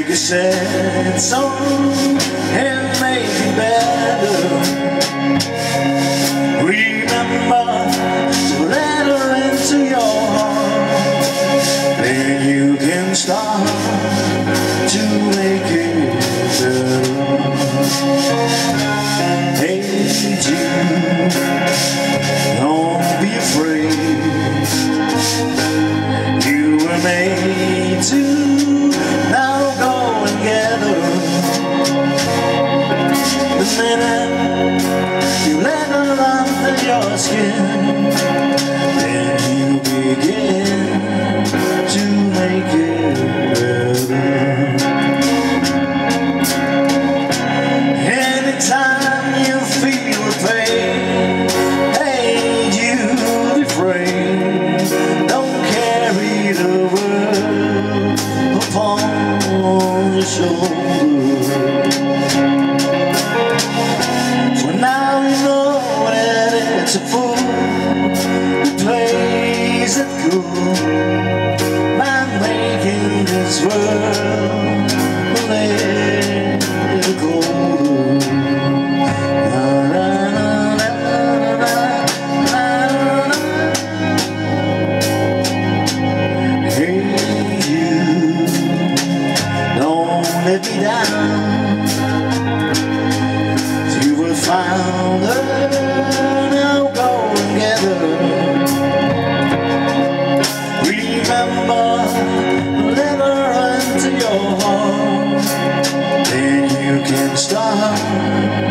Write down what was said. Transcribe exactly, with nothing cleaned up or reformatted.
a sad song and make it better. Remember to let her into your heart, then you can start to make it better. Hey Jude, don't be afraid. You were made to now go and get her. The minute you let her under your skin, then you begin to make it better. Anytime you feel the pain, hey, you be afraid. Don't carry the world upon your shoulder. For now you know that it's a fool who plays it cool by making this world a little colder. Hey you, don't let me down. You will find her, now go and get her. Remember, let her into your heart, then you can start